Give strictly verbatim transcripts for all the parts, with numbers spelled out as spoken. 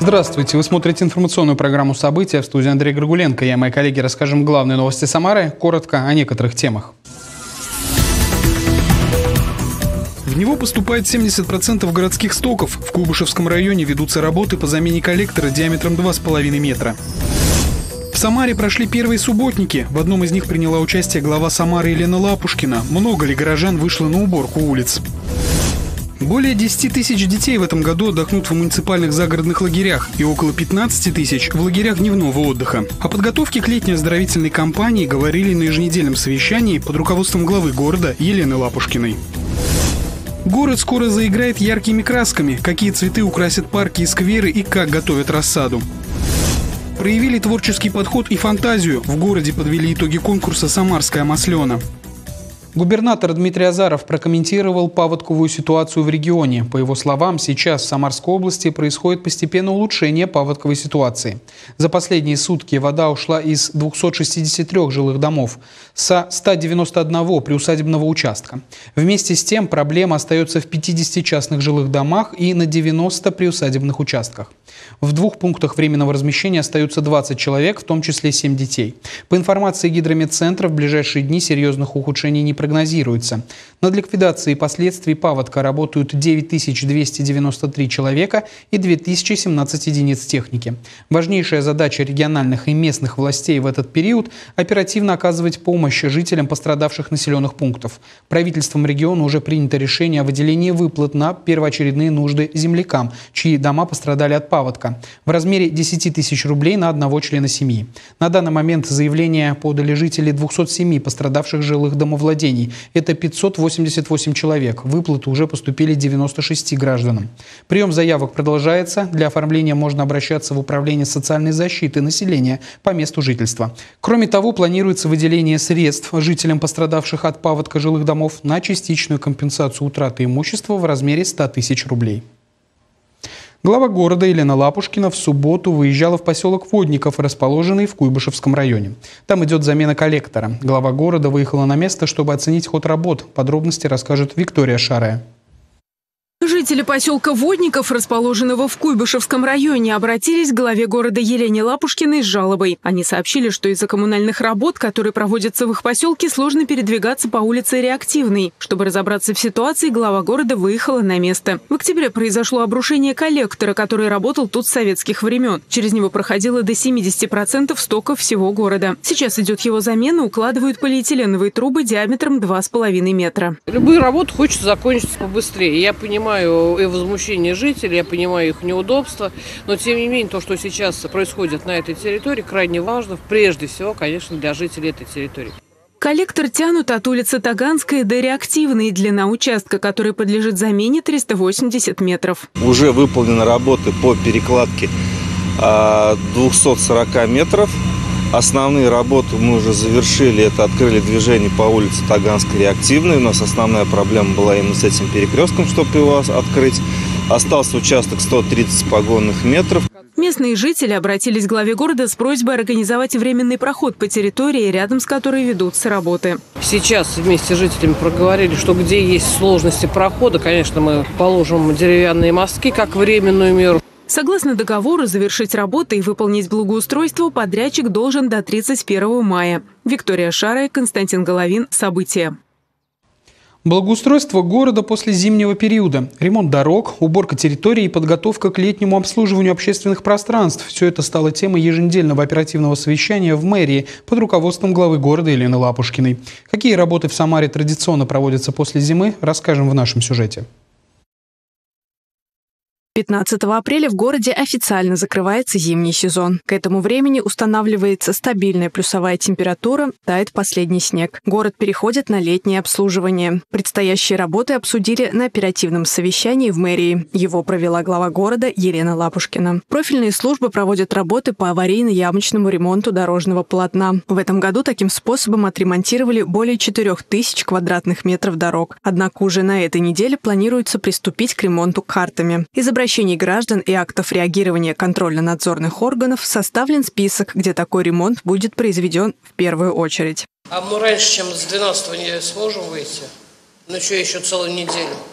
Здравствуйте, вы смотрите информационную программу «События», в студии Андрей Григуленко. Я и мои коллеги расскажем главные новости Самары, коротко о некоторых темах. В него поступает семьдесят процентов городских стоков. В Куйбышевском районе ведутся работы по замене коллектора диаметром два с половиной метра. В Самаре прошли первые субботники. В одном из них приняла участие глава Самары Елена Лапушкина. Много ли горожан вышло на уборку улиц? Более десяти тысяч детей в этом году отдохнут в муниципальных загородных лагерях и около пятнадцати тысяч в лагерях дневного отдыха. О подготовке к летней оздоровительной кампании говорили на еженедельном совещании под руководством главы города Елены Лапушкиной. Город скоро заиграет яркими красками. Какие цветы украсят парки и скверы и как готовят рассаду. Проявили творческий подход и фантазию. В городе подвели итоги конкурса «Самарская маслена». Губернатор Дмитрий Азаров прокомментировал паводковую ситуацию в регионе. По его словам, сейчас в Самарской области происходит постепенное улучшение паводковой ситуации. За последние сутки вода ушла из двухсот шестидесяти трёх жилых домов со ста девяноста одного приусадебного участка. Вместе с тем проблема остается в пятидесяти частных жилых домах и на девяноста приусадебных участках. В двух пунктах временного размещения остаются двадцать человек, в том числе семь детей. По информации Гидрометцентра, в ближайшие дни серьезных ухудшений не прогнозируется. Над ликвидацией последствий паводка работают девять тысяч двести девяносто три человека и две тысячи семнадцать единиц техники. Важнейшая задача региональных и местных властей в этот период – оперативно оказывать помощь жителям пострадавших населенных пунктов. Правительством региона уже принято решение о выделении выплат на первоочередные нужды землякам, чьи дома пострадали от паводка, в размере десяти тысяч рублей на одного члена семьи. На данный момент заявления подали жители двухсот семи пострадавших жилых домовладений. Это пятьсот восемьдесят восемь человек. Выплаты уже поступили девяноста шести гражданам. Прием заявок продолжается. Для оформления можно обращаться в Управление социальной защиты населения по месту жительства. Кроме того, планируется выделение средств жителям пострадавших от паводка жилых домов на частичную компенсацию утраты имущества в размере ста тысяч рублей. Глава города Елена Лапушкина в субботу выезжала в поселок Водников, расположенный в Куйбышевском районе. Там идет замена коллектора. Глава города выехала на место, чтобы оценить ход работ. Подробности расскажет Виктория Шарая. Жители поселка Водников, расположенного в Куйбышевском районе, обратились к главе города Елене Лапушкиной с жалобой. Они сообщили, что из-за коммунальных работ, которые проводятся в их поселке, сложно передвигаться по улице Реактивной. Чтобы разобраться в ситуации, глава города выехала на место. В октябре произошло обрушение коллектора, который работал тут с советских времен. Через него проходило до семидесяти процентов стока всего города. Сейчас идет его замена, укладывают полиэтиленовые трубы диаметром два с половиной метра. Любые работы хочется закончиться побыстрее. Я понимаю и возмущение жителей, я понимаю их неудобства, но тем не менее то, что сейчас происходит на этой территории, крайне важно, прежде всего, конечно, для жителей этой территории. Коллектор тянут от улицы Таганской до Реактивной. Длина участка, который подлежит замене, триста восемьдесят метров. Уже выполнены работы по перекладке двухсот сорока метров. Основные работы мы уже завершили. Это открыли движение по улице Таганской Реактивной. У нас основная проблема была именно с этим перекрестком, чтобы его открыть. Остался участок сто тридцать погонных метров. Местные жители обратились к главе города с просьбой организовать временный проход по территории, рядом с которой ведутся работы. Сейчас вместе с жителями проговорили, что где есть сложности прохода, конечно, мы положим деревянные мостки как временную меру. Согласно договору, завершить работы и выполнить благоустройство подрядчик должен до тридцать первого мая. Виктория Шарая, Константин Головин. События. Благоустройство города после зимнего периода. Ремонт дорог, уборка территорий и подготовка к летнему обслуживанию общественных пространств. Все это стало темой еженедельного оперативного совещания в мэрии под руководством главы города Елены Лапушкиной. Какие работы в Самаре традиционно проводятся после зимы, расскажем в нашем сюжете. пятнадцатого апреля в городе официально закрывается зимний сезон. К этому времени устанавливается стабильная плюсовая температура, тает последний снег. Город переходит на летнее обслуживание. Предстоящие работы обсудили на оперативном совещании в мэрии. Его провела глава города Елена Лапушкина. Профильные службы проводят работы по аварийно-ямочному ремонту дорожного полотна. В этом году таким способом отремонтировали более четырёх тысяч квадратных метров дорог. Однако уже на этой неделе планируется приступить к ремонту картами. Из обращений граждан и актов реагирования контрольно-надзорных органов составлен список, где такой ремонт будет произведен в первую очередь. А мы раньше, чем с двенадцатого не сможем выйти? Ну что, еще целую неделю.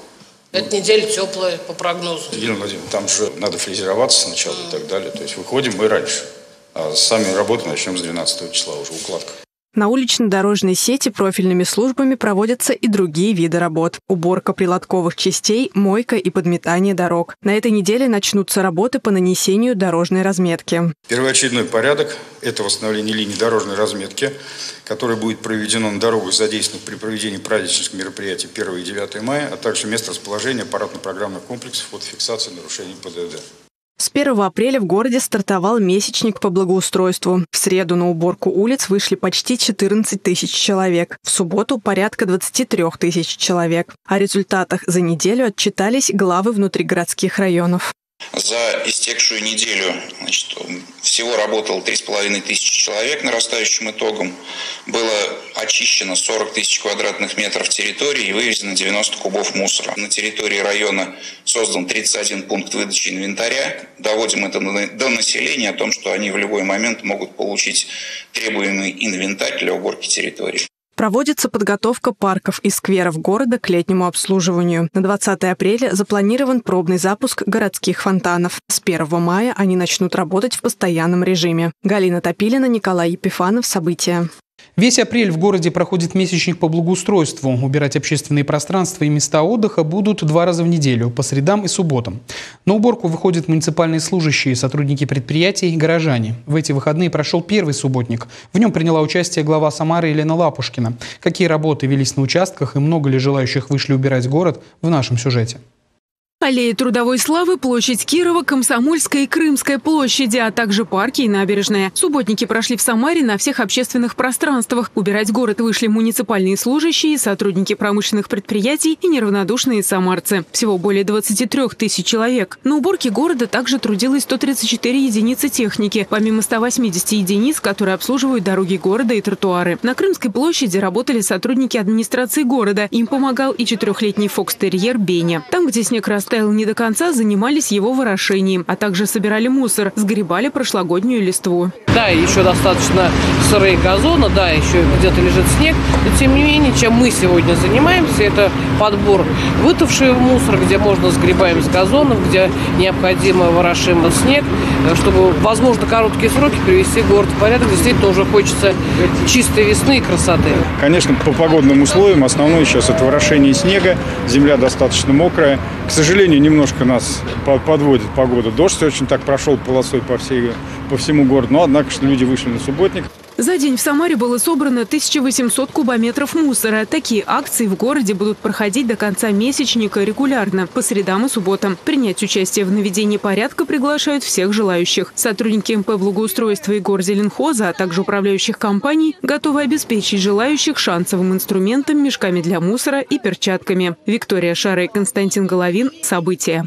Эта неделя теплая по прогнозу. Елена Владимировна, там же надо фрезероваться сначала и так далее. То есть выходим мы раньше. А сами работы начнем с двенадцатого числа, уже укладка. На улично-дорожной сети профильными службами проводятся и другие виды работ. Уборка прилотковых частей, мойка и подметание дорог. На этой неделе начнутся работы по нанесению дорожной разметки. Первоочередной порядок – это восстановление линии дорожной разметки, которое будет проведено на дорогах, задействованных при проведении праздничных мероприятий первого и девятого мая, а также место расположения аппаратно-программных комплексов фотофиксации нарушений ПДД. С первого апреля в городе стартовал месячник по благоустройству. В среду на уборку улиц вышли почти четырнадцать тысяч человек. В субботу порядка двадцать три тысяч человек. О результатах за неделю отчитались главы внутригородских районов. За истекшую неделю, значит, всего работало три с половиной тысячи человек нарастающим итогом. Было очищено сорок тысяч квадратных метров территории и вывезено девяносто кубов мусора. На территории района создан тридцать один пункт выдачи инвентаря. Доводим это до населения о том, что они в любой момент могут получить требуемый инвентарь для уборки территории. Проводится подготовка парков и скверов города к летнему обслуживанию. На двадцатое апреля запланирован пробный запуск городских фонтанов. С первого мая они начнут работать в постоянном режиме. Галина Топилина, Николай Епифанов. События. Весь апрель в городе проходит месячник по благоустройству. Убирать общественные пространства и места отдыха будут два раза в неделю, по средам и субботам. На уборку выходят муниципальные служащие, сотрудники предприятий и горожане. В эти выходные прошел первый субботник. В нем приняла участие глава Самары Елена Лапушкина. Какие работы велись на участках и много ли желающих вышли убирать город, в нашем сюжете. Аллеи Трудовой Славы, площадь Кирова, Комсомольская и Крымская площади, а также парки и набережная. Субботники прошли в Самаре на всех общественных пространствах. Убирать город вышли муниципальные служащие, сотрудники промышленных предприятий и неравнодушные самарцы. Всего более двадцати трёх тысяч человек. На уборке города также трудилось сто тридцать четыре единицы техники, помимо ста восьмидесяти единиц, которые обслуживают дороги города и тротуары. На Крымской площади работали сотрудники администрации города. Им помогал и четырехлетний фокстерьер Беня. Там, где снег растаял не до конца, занимались его ворошением, а также собирали мусор, сгребали прошлогоднюю листву. Да, еще достаточно сырые газоны, да, еще где-то лежит снег, но тем не менее, чем мы сегодня занимаемся, это подбор вытавшего мусора, где можно сгребаем с газонов, где необходимо ворошим снег, чтобы, возможно, короткие сроки привести город в порядок. Действительно, уже хочется чистой весны и красоты. Конечно, по погодным условиям основное сейчас это ворошение снега, земля достаточно мокрая. К сожалению, немножко нас подводит погода. Дождь очень так прошел полосой по, всей, по всему городу, но однако что люди вышли на субботник. За день в Самаре было собрано тысяча восемьсот кубометров мусора. Такие акции в городе будут проходить до конца месячника регулярно, по средам и субботам. Принять участие в наведении порядка приглашают всех желающих. Сотрудники МП благоустройства и горзеленхоза, а также управляющих компаний готовы обеспечить желающих шансовым инструментом, мешками для мусора и перчатками. Виктория Шара и Константин Головин. События.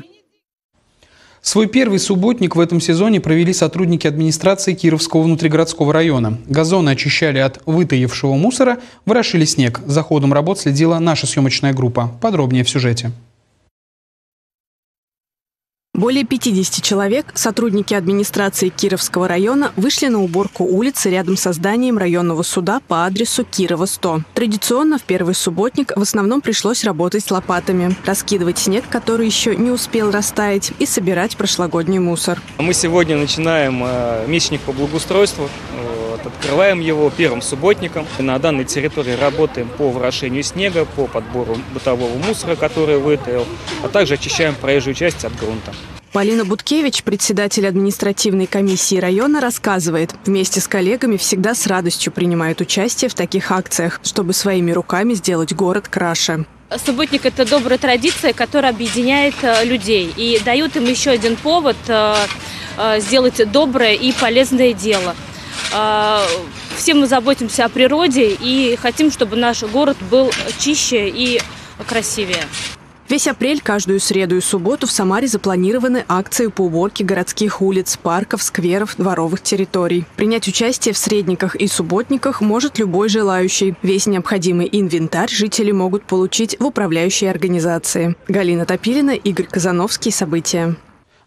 Свой первый субботник в этом сезоне провели сотрудники администрации Кировского внутригородского района. Газоны очищали от вытаившего мусора, ворошили снег. За ходом работ следила наша съемочная группа. Подробнее в сюжете. Более пятидесяти человек, сотрудники администрации Кировского района, вышли на уборку улицы рядом со зданием районного суда по адресу Кирова, сто. Традиционно в первый субботник в основном пришлось работать с лопатами, раскидывать снег, который еще не успел растаять, и собирать прошлогодний мусор. Мы сегодня начинаем месячник по благоустройству. Открываем его первым субботником. На данной территории работаем по ворошению снега, по подбору бытового мусора, который вытаял, а также очищаем проезжую часть от грунта. Полина Буткевич, председатель административной комиссии района, рассказывает, вместе с коллегами всегда с радостью принимают участие в таких акциях, чтобы своими руками сделать город краше. Субботник – это добрая традиция, которая объединяет людей и дает им еще один повод сделать доброе и полезное дело. Все мы заботимся о природе и хотим, чтобы наш город был чище и красивее. Весь апрель, каждую среду и субботу в Самаре запланированы акции по уборке городских улиц, парков, скверов, дворовых территорий. Принять участие в средниках и субботниках может любой желающий. Весь необходимый инвентарь жители могут получить в управляющей организации. Галина Топилина, Игорь Казановский. События.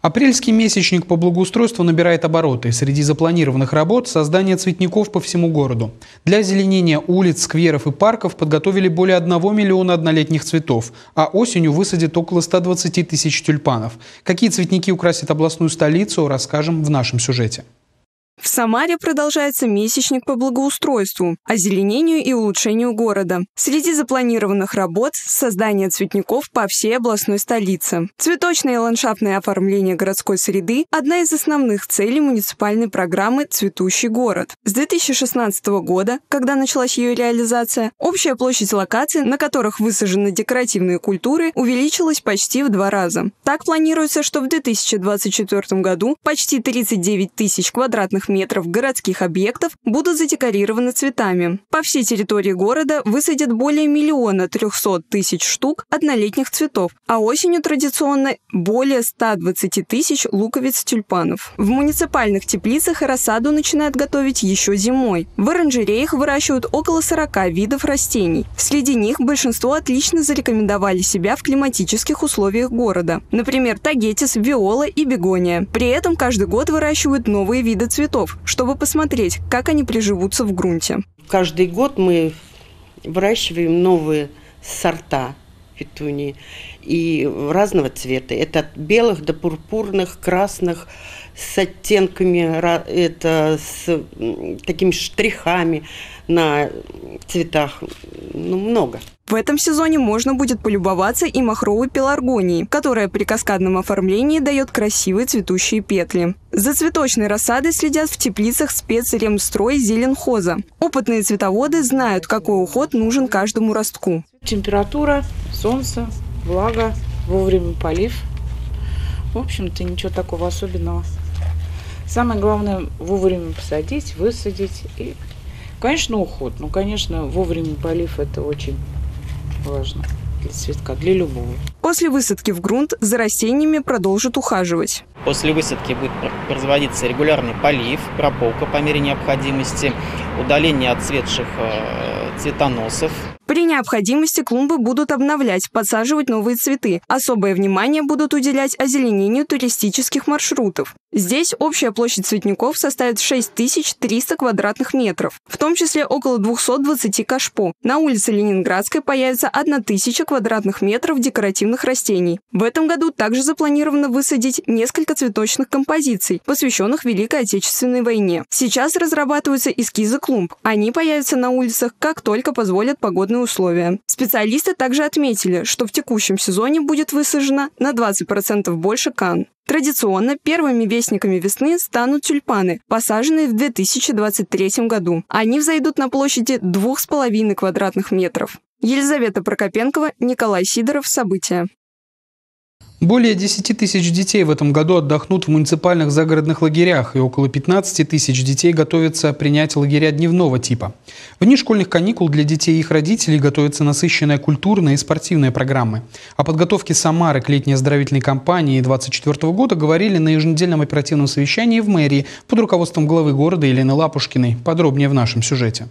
Апрельский месячник по благоустройству набирает обороты. Среди запланированных работ – создание цветников по всему городу. Для озеленения улиц, скверов и парков подготовили более одного миллиона однолетних цветов, а осенью высадят около ста двадцати тысяч тюльпанов. Какие цветники украсят областную столицу, расскажем в нашем сюжете. В Самаре продолжается месячник по благоустройству, озеленению и улучшению города. Среди запланированных работ – создание цветников по всей областной столице. Цветочное и ландшафтное оформление городской среды – одна из основных целей муниципальной программы «Цветущий город». С две тысячи шестнадцатого года, когда началась ее реализация, общая площадь локаций, на которых высажены декоративные культуры, увеличилась почти в два раза. Так планируется, что в две тысячи двадцать четвёртом году почти тридцать девять тысяч квадратных метров городских объектов будут задекорированы цветами. По всей территории города высадят более миллиона трехсот тысяч штук однолетних цветов, а осенью традиционно более ста двадцати тысяч луковиц тюльпанов. В муниципальных теплицах рассаду начинают готовить еще зимой. В оранжереях выращивают около сорока видов растений. Среди них большинство отлично зарекомендовали себя в климатических условиях города. Например, тагетис, виола и бегония. При этом каждый год выращивают новые виды цветов, чтобы посмотреть, как они приживутся в грунте. Каждый год мы выращиваем новые сорта петунии и разного цвета. Это от белых до пурпурных, красных, с оттенками, это с такими штрихами на цветах. Ну, много. В этом сезоне можно будет полюбоваться и махровой пеларгонией, которая при каскадном оформлении дает красивые цветущие петли. За цветочной рассадой следят в теплицах спецремстрой Зеленхоза. Опытные цветоводы знают, какой уход нужен каждому ростку. Температура, солнце, влага, вовремя полив. В общем-то, ничего такого особенного. Самое главное – вовремя посадить, высадить и, конечно, уход. Ну, конечно, вовремя полив – это очень важно для цветка, для любого. После высадки в грунт за растениями продолжат ухаживать. После высадки будет производиться регулярный полив, прополка по мере необходимости, удаление отцветших э, цветоносов. При необходимости клумбы будут обновлять, подсаживать новые цветы. Особое внимание будут уделять озеленению туристических маршрутов. Здесь общая площадь цветников составит шесть тысяч триста квадратных метров, в том числе около двухсот двадцати кашпо. На улице Ленинградской появится одна тысяча квадратных метров декоративных растений. В этом году также запланировано высадить несколько цветочных композиций, посвященных Великой Отечественной войне. Сейчас разрабатываются эскизы клумб. Они появятся на улицах, как только позволят погодные условия. Специалисты также отметили, что в текущем сезоне будет высажено на двадцать процентов больше кан. Традиционно первыми вестниками весны станут тюльпаны, посаженные в две тысячи двадцать третьем году. Они взойдут на площади двух с половиной квадратных метров. Елизавета Прокопенкова, Николай Сидоров. События. Более десяти тысяч детей в этом году отдохнут в муниципальных загородных лагерях, и около пятнадцати тысяч детей готовятся принять лагеря дневного типа. В дни школьных каникул для детей и их родителей готовятся насыщенная культурная и спортивная программы. О подготовке Самары к летней оздоровительной кампании две тысячи двадцать четвёртого года говорили на еженедельном оперативном совещании в мэрии под руководством главы города Елены Лапушкиной. Подробнее в нашем сюжете.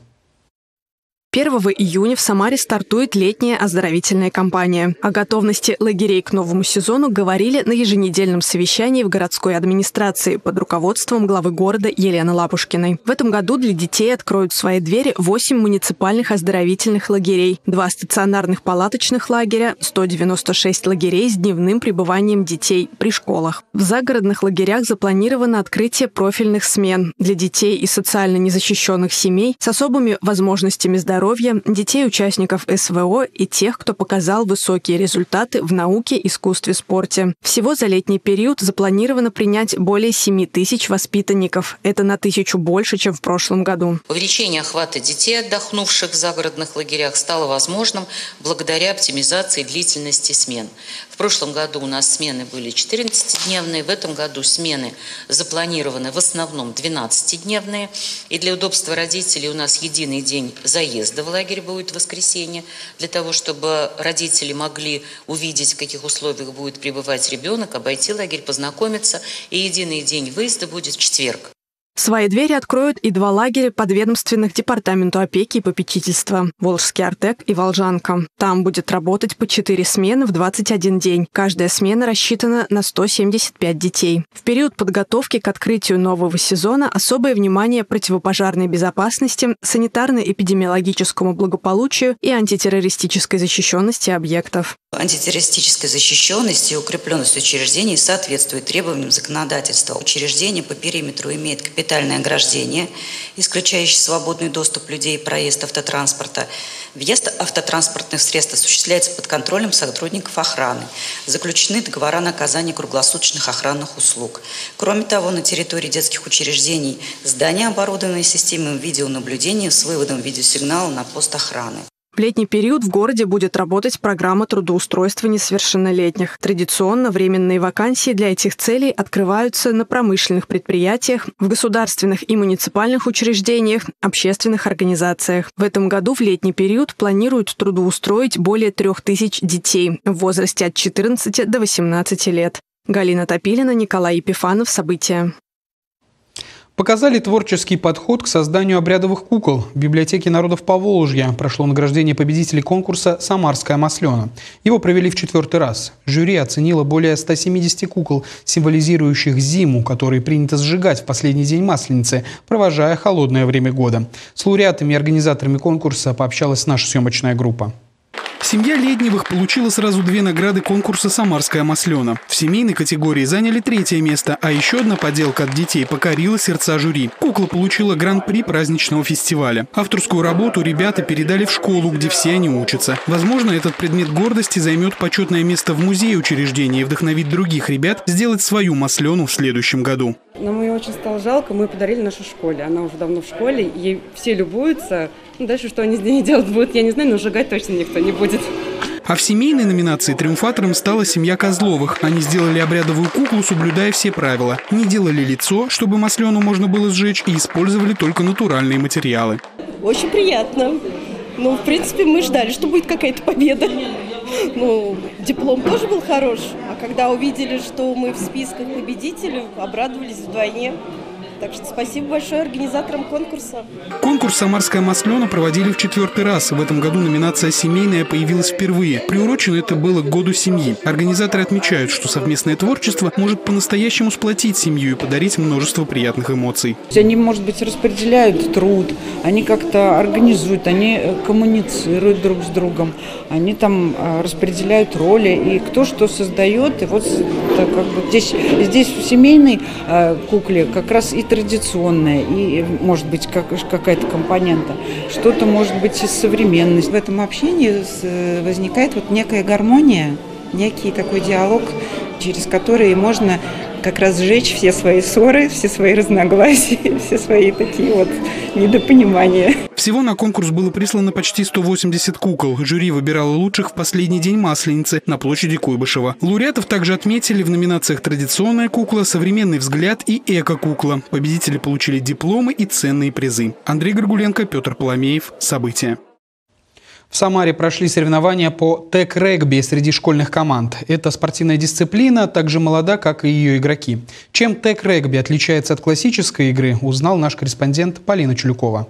первого июня в Самаре стартует летняя оздоровительная кампания. О готовности лагерей к новому сезону говорили на еженедельном совещании в городской администрации под руководством главы города Елены Лапушкиной. В этом году для детей откроют свои двери восемь муниципальных оздоровительных лагерей, два стационарных палаточных лагеря, сто девяносто шесть лагерей с дневным пребыванием детей при школах. В загородных лагерях запланировано открытие профильных смен для детей из социально незащищенных семей с особыми возможностями здоровья, детей участников эс вэ о и тех, кто показал высокие результаты в науке, искусстве, спорте. Всего за летний период запланировано принять более семи тысяч воспитанников. Это на тысячу больше, чем в прошлом году. Увеличение охвата детей, отдохнувших в загородных лагерях, стало возможным благодаря оптимизации длительности смен. В прошлом году у нас смены были четырнадцатидневные, в этом году смены запланированы в основном двенадцатидневные. И для удобства родителей у нас единый день заезда в лагерь будет в воскресенье, для того, чтобы родители могли увидеть, в каких условиях будет пребывать ребенок, обойти лагерь, познакомиться. И единый день выезда будет в четверг. Свои двери откроют и два лагеря подведомственных департаменту опеки и попечительства – Волжский Артек и Волжанка. Там будет работать по четыре смены в двадцать один день. Каждая смена рассчитана на сто семьдесят пять детей. В период подготовки к открытию нового сезона особое внимание противопожарной безопасности, санитарно-эпидемиологическому благополучию и антитеррористической защищенности объектов. Антитеррористическая защищенность и укрепленность учреждений соответствует требованиям законодательства. Учреждение по периметру имеет капитальное ограждение, исключающее свободный доступ людей и проезд автотранспорта. Въезд автотранспортных средств осуществляется под контролем сотрудников охраны. Заключены договора на оказание круглосуточных охранных услуг. Кроме того, на территории детских учреждений здания оборудованы системой видеонаблюдения с выводом видеосигнала на пост охраны. В летний период в городе будет работать программа трудоустройства несовершеннолетних. Традиционно временные вакансии для этих целей открываются на промышленных предприятиях, в государственных и муниципальных учреждениях, общественных организациях. В этом году в летний период планируют трудоустроить более трех тысяч детей в возрасте от четырнадцати до восемнадцати лет. Галина Топилина, Николай Епифанов. События. Показали творческий подход к созданию обрядовых кукол. В библиотеке народов Поволжья прошло награждение победителей конкурса «Самарская маслена». Его провели в четвертый раз. Жюри оценило более ста семидесяти кукол, символизирующих зиму, которые принято сжигать в последний день Масленицы, провожая холодное время года. С лауреатами и организаторами конкурса пообщалась наша съемочная группа. Семья Ледневых получила сразу две награды конкурса «Самарская маслена». В семейной категории заняли третье место, а еще одна поделка от детей покорила сердца жюри. Кукла получила гран-при праздничного фестиваля. Авторскую работу ребята передали в школу, где все они учатся. Возможно, этот предмет гордости займет почетное место в музее учреждения и вдохновит других ребят сделать свою маслену в следующем году. Нам ее очень стало жалко, мы подарили нашей школе. Она уже давно в школе, ей все любуются. Ну, дальше что они с ней делать будут, я не знаю, но сжигать точно никто не будет. А в семейной номинации триумфатором стала семья Козловых. Они сделали обрядовую куклу, соблюдая все правила. Не делали лицо, чтобы маслену можно было сжечь, и использовали только натуральные материалы. Очень приятно. Ну, в принципе, мы ждали, что будет какая-то победа. Ну, диплом тоже был хорош. А когда увидели, что мы в списках победителей, обрадовались вдвойне. Так что спасибо большое организаторам конкурса. Конкурс «Самарская маслена» проводили в четвертый раз. В этом году номинация «Семейная» появилась впервые. Приурочено это было к году семьи. Организаторы отмечают, что совместное творчество может по-настоящему сплотить семью и подарить множество приятных эмоций. Они, может быть, распределяют труд, они как-то организуют, они коммуницируют друг с другом, они там распределяют роли, и кто что создает. И вот как бы здесь, здесь в семейной кукле как раз и традиционная, и, может быть, как, какая-то компонента. Что-то, может быть, из современности. В этом общении возникает вот некая гармония, некий такой диалог, через который можно как раз сжечь все свои ссоры, все свои разногласия, все свои такие вот недопонимания. Всего на конкурс было прислано почти сто восемьдесят кукол. Жюри выбирало лучших в последний день Масленицы на площади Куйбышева. Лауреатов также отметили в номинациях «Традиционная кукла», «Современный взгляд» и «Эко-кукла». Победители получили дипломы и ценные призы. Андрей Горгуленко, Петр Поломеев. События. В Самаре прошли соревнования по тег-регби среди школьных команд. Эта спортивная дисциплина так же молода, как и ее игроки. Чем тег-регби отличается от классической игры, узнал наш корреспондент Полина Чулюкова.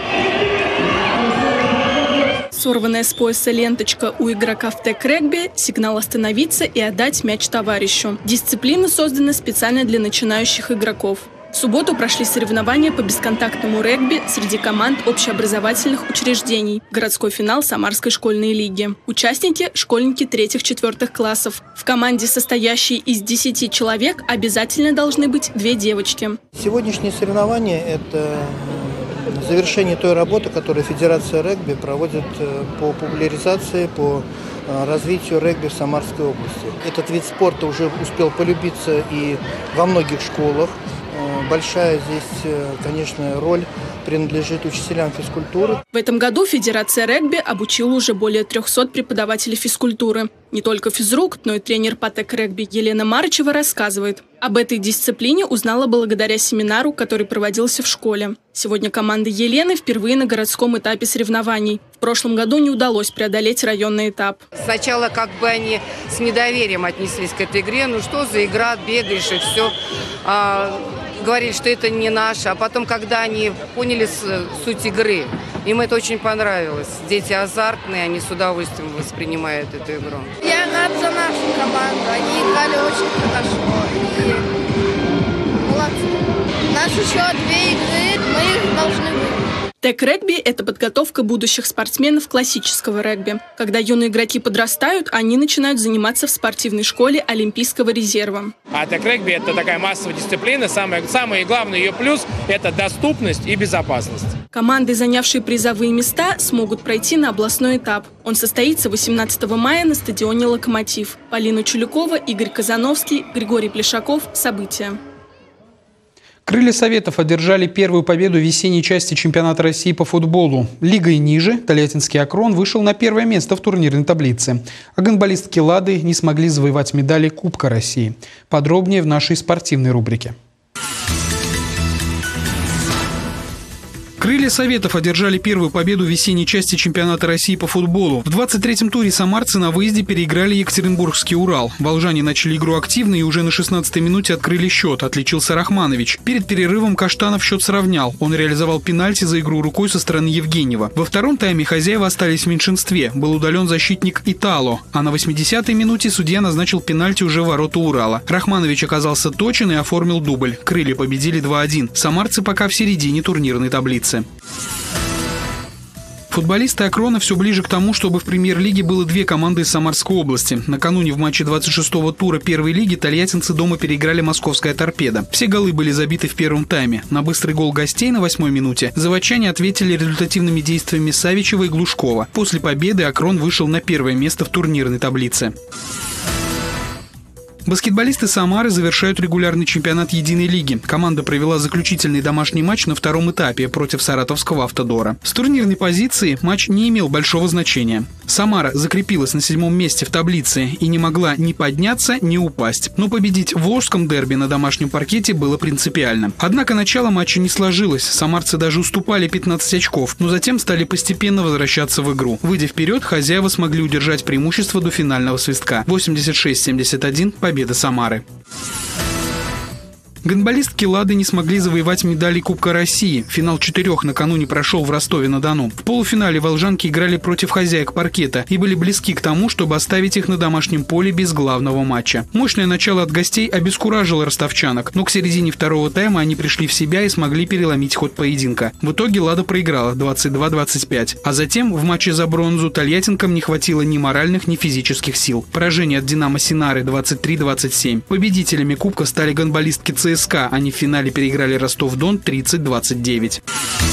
Сорванная с пояса ленточка у игрока в тег-регби – сигнал остановиться и отдать мяч товарищу. Дисциплина создана специально для начинающих игроков. В субботу прошли соревнования по бесконтактному регби среди команд общеобразовательных учреждений. Городской финал Самарской школьной лиги. Участники – школьники третьих-четвертых классов. В команде, состоящей из десяти человек, обязательно должны быть две девочки. Сегодняшние соревнования – это завершение той работы, которую Федерация регби проводит по популяризации, по развитию регби в Самарской области. Этот вид спорта уже успел полюбиться и во многих школах. Большая здесь, конечно, роль принадлежит учителям физкультуры. В этом году Федерация регби обучила уже более трёхсот преподавателей физкультуры. Не только физрук, но и тренер по тег-регби Елена Марычева рассказывает. Об этой дисциплине узнала благодаря семинару, который проводился в школе. Сегодня команда Елены впервые на городском этапе соревнований. В прошлом году не удалось преодолеть районный этап. Сначала как бы они с недоверием отнеслись к этой игре. Ну что за игра, бегаешь и все. А говорили, что это не наше. А потом, когда они поняли суть игры, им это очень понравилось. Дети азартные, они с удовольствием воспринимают эту игру. Я рад за нашу команду. Они играли очень хорошо. И молодцы. Нас еще две игры, мы их должны выиграть. Тег-регби – это подготовка будущих спортсменов классического регби. Когда юные игроки подрастают, они начинают заниматься в спортивной школе Олимпийского резерва. А тег-регби – это такая массовая дисциплина. Самый, самый главный ее плюс – это доступность и безопасность. Команды, занявшие призовые места, смогут пройти на областной этап. Он состоится восемнадцатого мая на стадионе «Локомотив». Полина Чулюкова, Игорь Казановский, Григорий Плешаков. События. Крылья Советов одержали первую победу в весенней части чемпионата России по футболу. Лигой ниже Тольяттинский «Акрон» вышел на первое место в турнирной таблице. А гандболистки «Лады» не смогли завоевать медали Кубка России. Подробнее в нашей спортивной рубрике. Крылья Советов одержали первую победу в весенней части чемпионата России по футболу. В двадцать третьем туре самарцы на выезде переиграли Екатеринбургский «Урал». Волжане начали игру активно и уже на шестнадцатой минуте открыли счет. Отличился Рахманович. Перед перерывом Каштанов счет сравнял. Он реализовал пенальти за игру рукой со стороны Евгеньева. Во втором тайме хозяева остались в меньшинстве. Был удален защитник Итало. А на восьмидесятой минуте судья назначил пенальти уже в ворота «Урала». Рахманович оказался точен и оформил дубль. Крылья победили два один. Самарцы пока в середине турнирной таблицы. Футболисты «Акрона» все ближе к тому, чтобы в премьер-лиге было две команды из Самарской области. Накануне в матче двадцать шестого тура первой лиги тольяттинцы дома переиграли московская «Торпедо». Все голы были забиты в первом тайме. На быстрый гол гостей на восьмой минуте заводчане ответили результативными действиями Савичева и Глушкова. После победы «Акрон» вышел на первое место в турнирной таблице. Баскетболисты Самары завершают регулярный чемпионат единой лиги. Команда провела заключительный домашний матч на втором этапе против саратовского «Автодора». С турнирной позиции матч не имел большого значения. Самара закрепилась на седьмом месте в таблице и не могла ни подняться, ни упасть. Но победить в волжском дерби на домашнем паркете было принципиально. Однако начало матча не сложилось. Самарцы даже уступали пятнадцать очков, но затем стали постепенно возвращаться в игру. Выйдя вперед, хозяева смогли удержать преимущество до финального свистка. восемьдесят шесть семьдесят один – победа Самары. Гандболистки «Лады» не смогли завоевать медали Кубка России. Финал четырех накануне прошел в Ростове-на-Дону. В полуфинале волжанки играли против хозяек паркета и были близки к тому, чтобы оставить их на домашнем поле без главного матча. Мощное начало от гостей обескуражило ростовчанок, но к середине второго тайма они пришли в себя и смогли переломить ход поединка. В итоге «Лада» проиграла двадцать два двадцать пять. А затем в матче за бронзу тольяттинкам не хватило ни моральных, ни физических сил. Поражение от «Динамо Синары» двадцать три двадцать семь. Победителями Кубка стали гандболистки ЦСКА. Они в финале переиграли Ростов-Дон тридцать двадцать девять.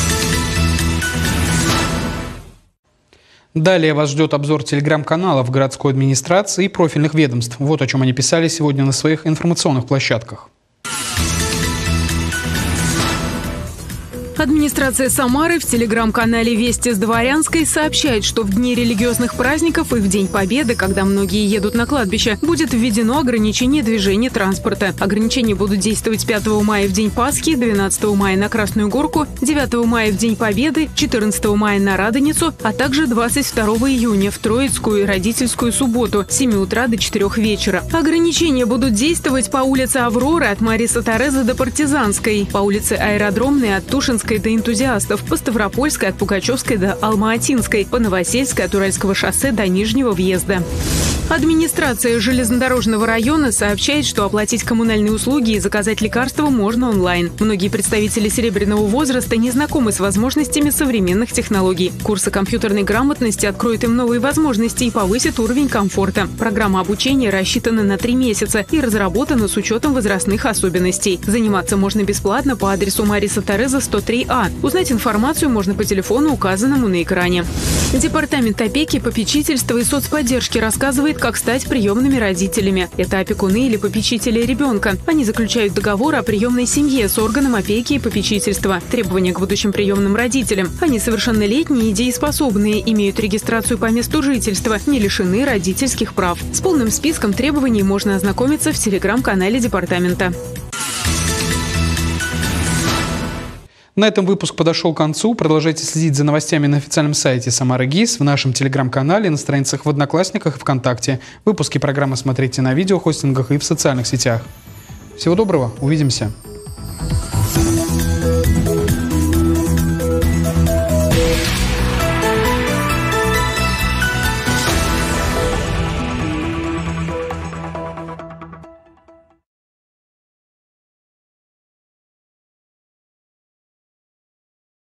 Далее вас ждет обзор телеграм-каналов городской администрации и профильных ведомств. Вот о чем они писали сегодня на своих информационных площадках. Администрация Самары в телеграм-канале «Вести с Дворянской» сообщает, что в дни религиозных праздников и в День Победы, когда многие едут на кладбище, будет введено ограничение движения транспорта. Ограничения будут действовать пятого мая в День Пасхи, двенадцатого мая на Красную Горку, девятого мая в День Победы, четырнадцатого мая на Радоницу, а также двадцать второго июня в Троицкую и Родительскую субботу с семи утра до четырёх вечера. Ограничения будут действовать по улице Авроры от Мариса Тореза до Партизанской, по улице Аэродромной от Тушинской до Энтузиастов, по Ставропольской от Пугачевской до Алма-Атинской, по Новосельской от Уральского шоссе до Нижнего въезда. Администрация железнодорожного района сообщает, что оплатить коммунальные услуги и заказать лекарства можно онлайн. Многие представители серебряного возраста не знакомы с возможностями современных технологий. Курсы компьютерной грамотности откроют им новые возможности и повысят уровень комфорта. Программа обучения рассчитана на три месяца и разработана с учетом возрастных особенностей. Заниматься можно бесплатно по адресу Мариса Тореза сто три А. Узнать информацию можно по телефону, указанному на экране. Департамент опеки, попечительства и соцподдержки рассказывает, как стать приемными родителями. Это опекуны или попечители ребенка. Они заключают договор о приемной семье с органом опеки и попечительства. Требования к будущим приемным родителям. Они совершеннолетние и дееспособные, имеют регистрацию по месту жительства, не лишены родительских прав. С полным списком требований можно ознакомиться в телеграм-канале департамента. На этом выпуск подошел к концу. Продолжайте следить за новостями на официальном сайте Самара ГИС, в нашем телеграм-канале, на страницах в Одноклассниках и ВКонтакте. Выпуски программы смотрите на видеохостингах и в социальных сетях. Всего доброго, увидимся.